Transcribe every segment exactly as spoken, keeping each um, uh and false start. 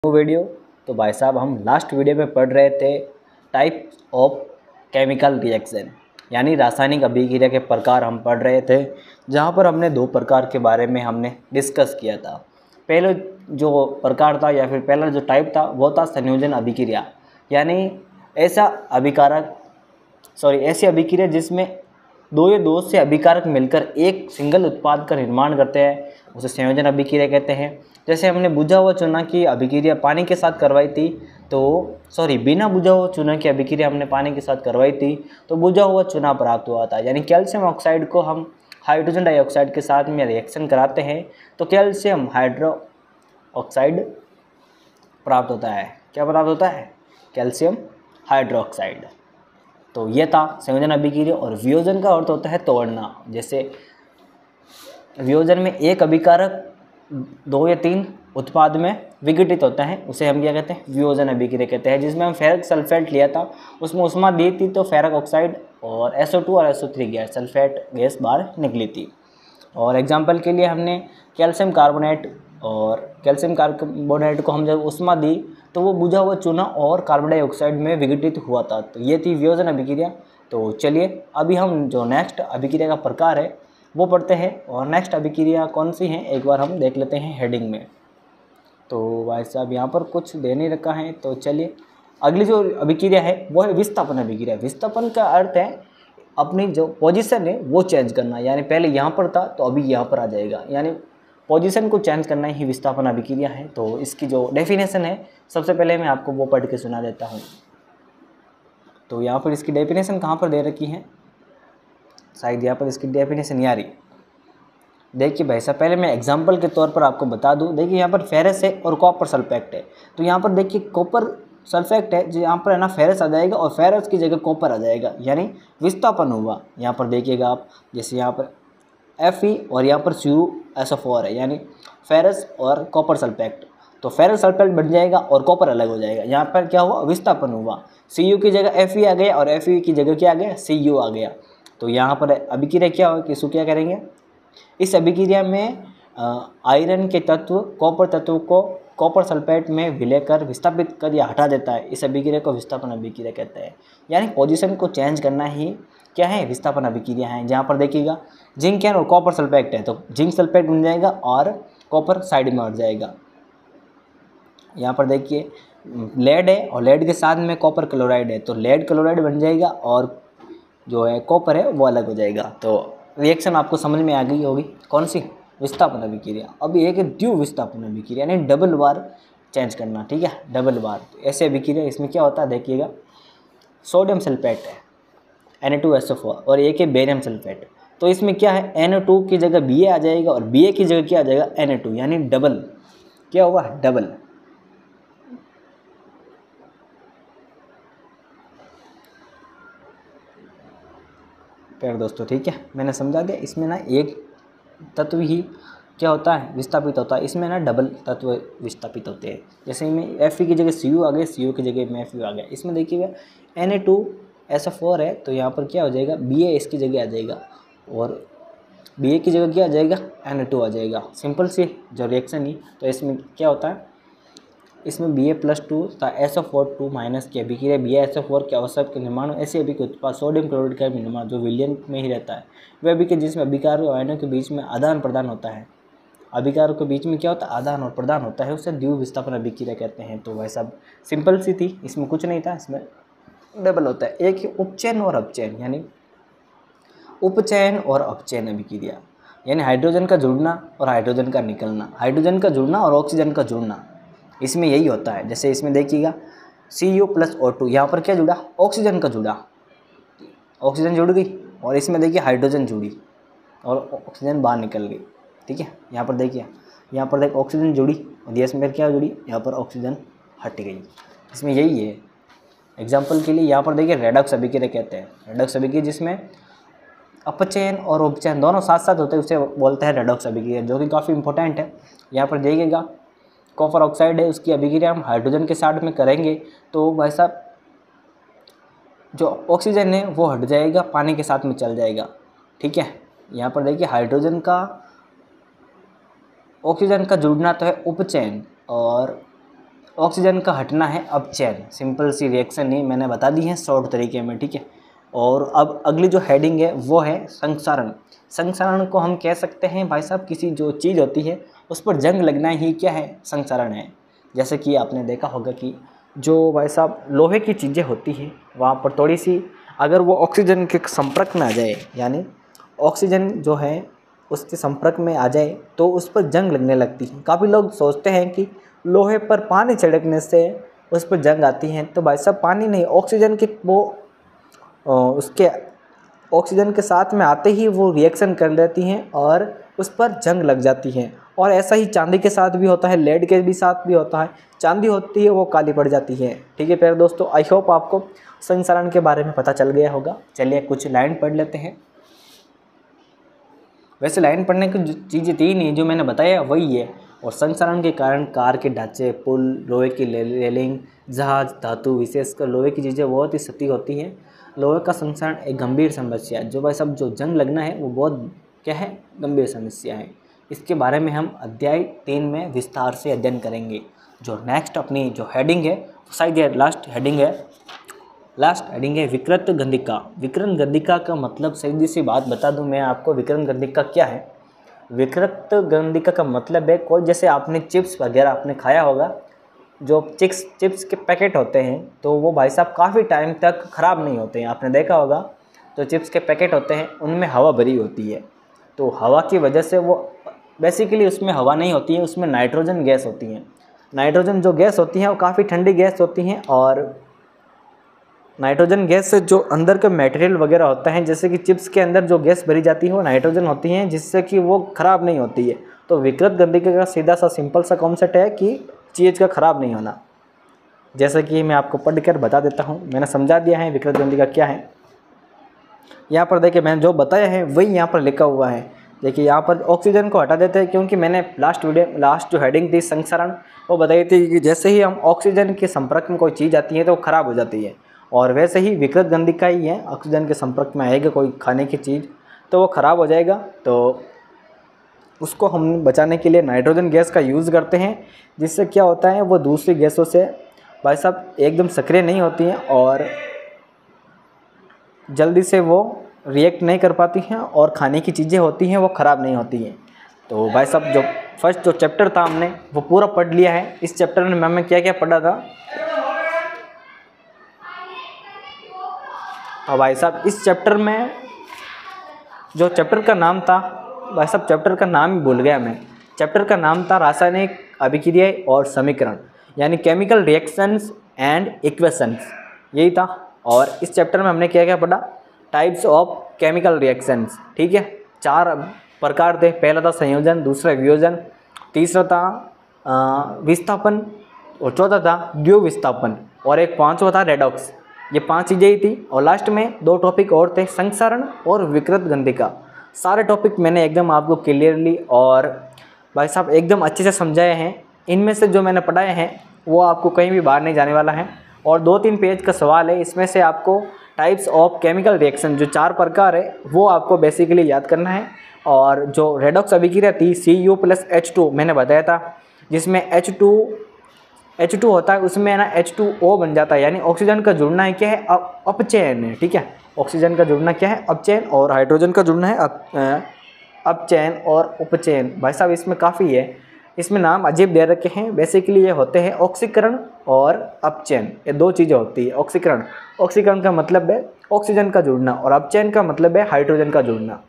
Video. तो भाई साहब हम लास्ट वीडियो में पढ़ रहे थे टाइप्स ऑफ केमिकल रिएक्शन, यानी रासायनिक अभिक्रिया के प्रकार हम पढ़ रहे थे, जहाँ पर हमने दो प्रकार के बारे में हमने डिस्कस किया था। पहले जो प्रकार था या फिर पहला जो टाइप था वो था संयोजन अभिक्रिया, यानी ऐसा अभिकारक सॉरी ऐसी अभिक्रिया जिसमें दो या दो से अभिकारक मिलकर एक सिंगल उत्पाद का निर्माण करते हैं, उसे संयोजन अभिक्रिया कहते हैं। जैसे हमने बुझा हुआ चूना की अभिक्रिया पानी के साथ करवाई थी, तो सॉरी बिना बुझा हुआ चूना की अभिक्रिया हमने पानी के साथ करवाई थी तो बुझा हुआ चूना प्राप्त हुआ था। यानी कैल्शियम ऑक्साइड को हम हाइड्रोजन डाइऑक्साइड के साथ में रिएक्शन कराते हैं तो कैल्शियम हाइड्रो ऑक्साइड प्राप्त होता है। क्या प्राप्त होता है? Calcium hydroxide. तो ये था संयोजन अभिक्रिया। और वियोजन का अर्थ होता है तोड़ना। जैसे वियोजन में एक अभिकारक दो या तीन उत्पाद में विघटित होता है, उसे हम क्या कहते हैं? वियोजन अभिक्रिया कहते हैं। जिसमें हम फेरक सल्फेट लिया था, उसमें उष्मा दी थी तो फेरक ऑक्साइड और एस ओ टू और S O three gas sulphate gas बाहर निकली थी। और एग्जाम्पल के लिए हमने कैल्शियम कार्बोनेट और कैल्शियम कार्बोनेट को हम जब उष्मा दी तो वो बुझा हुआ चूना और कार्बन डाइऑक्साइड में विघटित हुआ था। तो ये थी वियोजन अभिक्रिया। तो चलिए अभी हम जो नेक्स्ट अभिक्रिया का प्रकार है वो पढ़ते हैं। और नेक्स्ट अभिक्रिया कौन सी है एक बार हम देख लेते हैं हेडिंग में। तो भाई साहब यहाँ पर कुछ दे नहीं रखा है, तो चलिए अगली जो अभिक्रिया है वो है विस्थापन अभिक्रिया। विस्थापन का अर्थ है अपनी जो पोजीशन है वो चेंज करना, यानी पहले यहाँ पर था तो अभी यहाँ पर आ जाएगा, यानी पोजीशन को चेंज करना ही विस्थापन अभिक्रिया है। तो इसकी जो डेफिनेशन है सबसे पहले मैं आपको वो पढ़ के सुना देता हूँ। तो यहाँ पर इसकी डेफिनेशन कहाँ पर दे रखी है? शायद यहाँ पर इसकी डेफिनेशन यहाँ रही। देखिए भाई साहब पहले मैं एग्जांपल के तौर पर आपको बता दूं। देखिए यहाँ पर फेरस है और कॉपर सल्फेट है। तो यहाँ पर देखिए कॉपर सल्फेट है, जो यहाँ पर है ना फेरस आ जाएगा और फेरस की जगह कॉपर आ जाएगा, यानी विस्थापन हुआ। यहाँ पर देखिएगा आप, जैसे यहाँ पर एफ ई और यहाँ पर C U S O four है, यानी फेरस और कॉपर सल्फेट। तो फेरस सल्फेट बन जाएगा और कॉपर अलग हो जाएगा। यहाँ पर क्या हुआ? विस्थापन हुआ। सी यू की जगह एफ ई आ गया और एफ ई की जगह क्या आ गया? सी यू आ गया। तो यहाँ पर अभिक्रिया क्या हो कि इसको क्या करेंगे? इस अभिक्रिया में आयरन के तत्व कॉपर तत्व को कॉपर सल्फेट में विलय कर विस्थापित कर या हटा देता है। इस अभिक्रिया को विस्थापन अभिक्रिया कहते हैं। यानी पोजीशन को चेंज करना ही क्या है? विस्थापन अभिक्रिया है। जहाँ पर देखिएगा जिंक है और कॉपर सल्फेट है, तो जिंक सल्फेट बन जाएगा और कॉपर साइड में हट जाएगा। यहाँ पर देखिए लेड है और लेड के साथ में कॉपर क्लोराइड है, तो लेड क्लोराइड बन जाएगा और जो है कॉपर है वो अलग हो जाएगा। तो रिएक्शन आपको समझ में आ गई होगी कौन सी? विस्थापन अभिक्रिया। अभी एक है द्वि विस्थापन अभिक्रिया, यानी डबल बार चेंज करना। ठीक है, डबल बार। तो ऐसे अभिक्रिया इसमें क्या होता है देखिएगा, सोडियम सल्फेट है N A two S O four और एक है बेरियम सल्फेट। तो इसमें क्या है? एन ओ टू की जगह बी ए आ जाएगा और बी ए की जगह क्या आ जाएगा? एन ए टू, यानी डबल। क्या हुआ? डबल। प्यारे दोस्तों ठीक है, मैंने समझा दिया। इसमें ना एक तत्व ही क्या होता है? विस्थापित होता है। इसमें ना डबल तत्व विस्थापित होते हैं। जैसे में एफ ई की जगह सी यू आ गया, सी यू की जगह में एफ यू आ गया। इसमें देखिएगा N A two S O four है, तो यहाँ पर क्या हो जाएगा? बी ए इसकी जगह आ जाएगा और बी ए की जगह क्या आ जाएगा? एन ए टू आ जाएगा। सिंपल सी जो रिएक्शन ही। तो इसमें क्या होता है? इसमें बी ए प्लस टू तथा S O four two minus की अभिक्रिया B A S O four के अवसर के निर्माण ऐसे अभिक्रिया उत्पाद सोडियम क्लोराइड का निर्माण जो विलयन में ही रहता है। वह अभिक्रिया जिसमें अभिकारक और आयनों के बीच में आदान प्रदान होता है। अभिकारकों के बीच में क्या होता है? आदान और प्रदान होता है, उसे द्वि विस्थापन अभिक्रिया कहते हैं। तो वह सब सिंपल सी थी, इसमें कुछ नहीं था। इसमें डबल होता है। एक ही उपचयन और अपचयन, यानी उपचयन और अपचयन अभिक्रिया, यानी हाइड्रोजन का जुड़ना और हाइड्रोजन का निकलना, हाइड्रोजन का जुड़ना और ऑक्सीजन का जुड़ना, इसमें यही होता है। जैसे इसमें देखिएगा C U plus O two, यहाँ पर क्या जुड़ा? ऑक्सीजन का जुड़ा, ऑक्सीजन जुड़ गई और इसमें देखिए हाइड्रोजन जुड़ी और ऑक्सीजन बाहर निकल गई। ठीक है, यहाँ पर देखिए, यहाँ पर देख ऑक्सीजन जुड़ी और इसमें क्या जुड़ी? यहाँ पर ऑक्सीजन हट गई। इसमें यही है। एग्जाम्पल के लिए यहाँ पर देखिए रेडॉक्स अभिक्रिया कहते हैं। रेडॉक्स अभिक्रिया जिसमें अपचयन और उपचयन दोनों साथ साथ होते हैं, उसे बोलते हैं रेडॉक्स अभिक्रिया, जो कि काफ़ी इंपॉर्टेंट है। यहाँ पर देखिएगा कॉपर ऑक्साइड है, उसकी अभिक्रिया हम हाइड्रोजन के साथ में करेंगे तो भाई साहब जो ऑक्सीजन है वो हट जाएगा, पानी के साथ में चल जाएगा। ठीक है, यहाँ पर देखिए हाइड्रोजन का ऑक्सीजन का जुड़ना तो है उपचयन और ऑक्सीजन का हटना है अपचयन। सिंपल सी रिएक्शन नहीं मैंने बता दी है शॉर्ट तरीके में, ठीक है। और अब अगली जो हेडिंग है वो है संक्षारण। संक्षारण को हम कह सकते हैं भाई साहब किसी जो चीज़ होती है उस पर जंग लगना ही क्या है, संक्षारण है। जैसे कि आपने देखा होगा कि जो भाई साहब लोहे की चीज़ें होती हैं वहाँ पर थोड़ी सी अगर वो ऑक्सीजन के संपर्क में आ जाए, यानी ऑक्सीजन जो है उसके संपर्क में आ जाए तो उस पर जंग लगने लगती है। काफ़ी लोग सोचते हैं कि लोहे पर पानी छिड़कने से उस पर जंग आती है, तो भाई साहब पानी नहीं, ऑक्सीजन के वो उसके ऑक्सीजन के साथ में आते ही वो रिएक्शन कर लेती हैं और उस पर जंग लग जाती हैं। और ऐसा ही चांदी के साथ भी होता है, लेड के भी साथ भी होता है। चांदी होती है वो काली पड़ जाती है, ठीक है प्यारे दोस्तों। आई होप आपको संक्षारण के बारे में पता चल गया होगा। चलिए कुछ लाइन पढ़ लेते हैं। वैसे लाइन पढ़ने की जो चीज़ें तीन ही जो मैंने बताया वही है। और संक्षारण के कारण कार के ढांचे, पुल, लोहे की रेलिंग, जहाज, धातु, विशेषकर लोहे की चीज़ें बहुत ही क्षति होती हैं। लोहे का संक्षारण एक गंभीर समस्या है। जो भाई सब जो जंग लगना है वो बहुत क्या है, गंभीर समस्या है। इसके बारे में हम अध्याय तीन में विस्तार से अध्ययन करेंगे। जो नेक्स्ट अपनी जो हेडिंग है शायद ये लास्ट हेडिंग है लास्ट हेडिंग है विकृत गंधिका। विकृत गंधिका का मतलब सीधी सी बात बता दूं मैं आपको, विकृत गंधिका क्या है। विकृत गंधिका का मतलब है कोई, जैसे आपने चिप्स वगैरह आपने खाया होगा, जो चिप्स चिप्स के पैकेट होते हैं तो वो भाई साहब काफ़ी टाइम तक ख़राब नहीं होते हैं। आपने देखा होगा तो चिप्स के पैकेट होते हैं उनमें हवा भरी होती है, तो हवा की वजह से वो बेसिकली उसमें हवा नहीं होती है, उसमें नाइट्रोजन गैस होती है। नाइट्रोजन जो गैस होती है वो काफ़ी ठंडी गैस होती हैं। और नाइट्रोजन गैस से जो अंदर का मटेरियल वगैरह होता है, जैसे कि चिप्स के अंदर जो गैस भरी जाती है वो नाइट्रोजन होती है, जिससे कि वो ख़राब नहीं होती है। तो विकृत गंधिका का सीधा सा सिंपल सा कॉन्सेप्ट है कि चीज़ का ख़राब नहीं होना। जैसे कि मैं आपको पढ़ कर बता देता हूँ, मैंने समझा दिया है विकृत गंधिका क्या है। यहाँ पर देखिए मैंने जो बताया है वही यहाँ पर लिखा हुआ है। देखिए यहाँ पर ऑक्सीजन को हटा देते हैं, क्योंकि मैंने लास्ट वीडियो लास्ट जो हेडिंग थी संक्षारण वो बताई थी कि जैसे ही हम ऑक्सीजन के संपर्क में कोई चीज़ आती है तो वो ख़राब हो जाती है। और वैसे ही विकृत गंधिका ही है, ऑक्सीजन के संपर्क में आएगा कोई खाने की चीज़ तो वो ख़राब हो जाएगा। तो उसको हम बचाने के लिए नाइट्रोजन गैस का यूज़ करते हैं, जिससे क्या होता है वो दूसरी गैसों से भाई साहब एकदम सक्रिय नहीं होती हैं और जल्दी से वो रिएक्ट नहीं कर पाती हैं और खाने की चीज़ें होती हैं वो ख़राब नहीं होती हैं। तो भाई साहब जो फर्स्ट जो चैप्टर था हमने वो पूरा पढ़ लिया है। इस चैप्टर में मैंने क्या क्या पढ़ा था, और भाई साहब इस चैप्टर में जो चैप्टर का नाम था, भाई साहब चैप्टर का नाम ही भूल गया मैं। चैप्टर का नाम था रासायनिक अभिक्रिया और समीकरण, यानी केमिकल रिएक्शंस एंड इक्वेशंस, यही था। और इस चैप्टर में हमने क्या क्या पढ़ा, टाइप्स ऑफ केमिकल रिएक्शंस, ठीक है। चार प्रकार थे, पहला था संयोजन, दूसरा वियोजन, तीसरा था विस्थापन और चौथा था द्विविस्थापन और एक पांचवा था रेडॉक्स। ये पांच चीज़ें ही थी। और लास्ट में दो टॉपिक और थे, संक्षारण और विकृत गंधिका। सारे टॉपिक मैंने एकदम आपको क्लियरली और भाई साहब एकदम अच्छे से समझाए हैं। इनमें से जो मैंने पढ़ाए हैं वो आपको कहीं भी बाहर नहीं जाने वाला है। और दो तीन पेज का सवाल है, इसमें से आपको टाइप्स ऑफ केमिकल रिएक्शन जो चार प्रकार है वो आपको बेसिकली याद करना है। और जो रेडॉक्स अभिक्रिया थी C U plus H two मैंने बताया था, जिसमें एच टू एच टू होता है, उसमें ना एच टू ओ बन जाता है, यानी ऑक्सीजन का जुड़ना है क्या है, अप अपचयन है, ठीक है। ऑक्सीजन का जुड़ना क्या है, अपचयन, और हाइड्रोजन का जुड़ना है अप अपचयन और उपचयन। भाई साहब इसमें काफ़ी है, इसमें नाम अजीब दे रखे हैं। बेसिकली ये होते हैं ऑक्सीकरण और अपचयन, ये दो चीज़ें होती है। ऑक्सीकरण ऑक्सीकरण का मतलब है ऑक्सीजन का जुड़ना और अपचयन का मतलब है हाइड्रोजन का जुड़ना।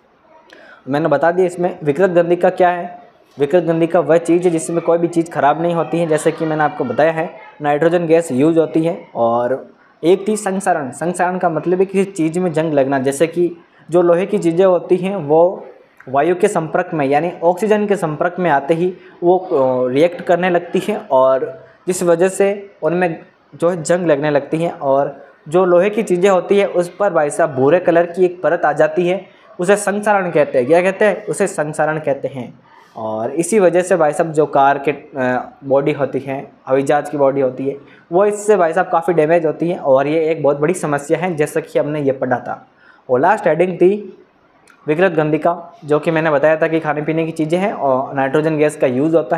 मैंने बता दिया। इसमें विकृत गंधिका क्या है, विकृत गंधिका वह चीज़ है जिसमें कोई भी चीज़ ख़राब नहीं होती है, जैसे कि मैंने आपको बताया है नाइट्रोजन गैस यूज होती है। और एक थी संक्षारण। संक्षारण का मतलब है किसी चीज़ में जंग लगना, जैसे कि जो लोहे की चीज़ें होती हैं वो वायु के संपर्क में यानी ऑक्सीजन के संपर्क में आते ही वो रिएक्ट करने लगती हैं और जिस वजह से उनमें जो है जंग लगने लगती हैं। और जो लोहे की चीज़ें होती है उस पर भाई साहब भूरे कलर की एक परत आ जाती है, उसे संक्षारण कहते हैं। क्या कहते हैं, उसे संक्षारण कहते हैं। और इसी वजह से भाई साहब जो कार के बॉडी होती है, हवाई जहाज की बॉडी होती है, वो इससे भाई साहब काफ़ी डैमेज होती है और ये एक बहुत बड़ी समस्या है, जैसा कि हमने ये पढ़ा था। और लास्ट हेडिंग थी विकृत गंधिका, जो कि मैंने बताया था कि खाने पीने की चीज़ें हैं और नाइट्रोजन गैस का यूज़ होता है।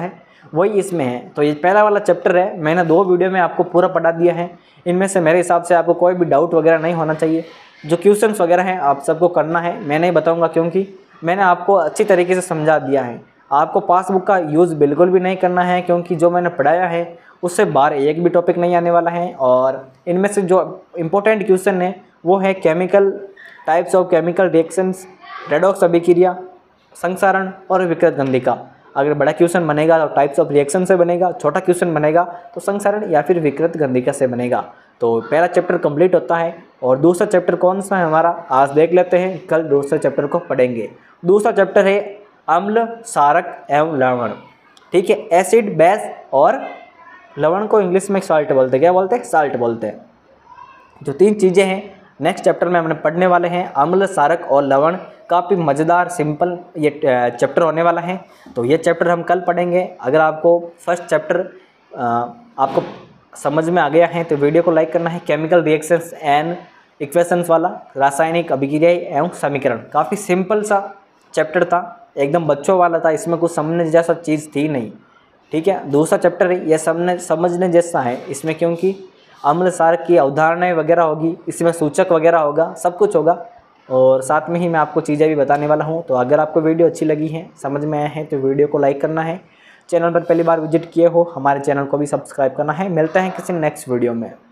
वही इसमें है। तो ये पहला वाला चैप्टर है, मैंने दो वीडियो में आपको पूरा पढ़ा दिया है। इनमें से मेरे हिसाब से आपको कोई भी डाउट वगैरह नहीं होना चाहिए। जो क्वेश्चंस वगैरह हैं आप सबको करना है, मैं नहीं बताऊंगा क्योंकि मैंने आपको अच्छी तरीके से समझा दिया है। आपको पासबुक का यूज़ बिल्कुल भी नहीं करना है क्योंकि जो मैंने पढ़ाया है उससे बाहर एक भी टॉपिक नहीं आने वाला है। और इनमें से जो इम्पोर्टेंट क्वेश्चन है वो है chemical types of chemical reactions, redox अभिक्रिया, संक्षारण और विकृत गंधिका। अगर बड़ा क्वेश्चन बनेगा तो टाइप्स ऑफ रिएक्शन से बनेगा, छोटा क्वेश्चन बनेगा तो संक्षारण या फिर विकृत गंधिका से बनेगा। तो पहला चैप्टर कंप्लीट होता है। और दूसरा चैप्टर कौन सा है हमारा, आज देख लेते हैं, कल दूसरे चैप्टर को पढ़ेंगे। दूसरा चैप्टर है अम्ल, क्षारक एवं लवण। ठीक है, एसिड, बेस और लवण को इंग्लिश में सॉल्ट बोलते हैं। क्या बोलते हैं? सॉल्ट बोलते हैं। जो तीन चीज़ें हैं नेक्स्ट चैप्टर में हमने पढ़ने वाले हैं, अम्ल, क्षारक और लवण। काफ़ी मज़ेदार सिंपल ये चैप्टर होने वाला है। तो ये चैप्टर हम कल पढ़ेंगे। अगर आपको फर्स्ट चैप्टर आपको समझ में आ गया है तो वीडियो को लाइक करना है। केमिकल रिएक्शंस एंड इक्वेशंस वाला, रासायनिक अभिक्रिया एवं समीकरण, काफ़ी सिंपल सा चैप्टर था, एकदम बच्चों वाला था, इसमें कुछ समझने जैसा चीज़ थी नहीं। ठीक है, दूसरा चैप्टर है ये समझने समझने जैसा है इसमें, क्योंकि अम्ल क्षारक की अवधारणाएं वगैरह होगी, इसमें सूचक वगैरह होगा, सब कुछ होगा। और साथ में ही मैं आपको चीज़ें भी बताने वाला हूँ। तो अगर आपको वीडियो अच्छी लगी है, समझ में आया है तो वीडियो को लाइक करना है। चैनल पर पहली बार विजिट किए हो हमारे चैनल को भी सब्सक्राइब करना है। मिलते हैं किसी नेक्स्ट वीडियो में।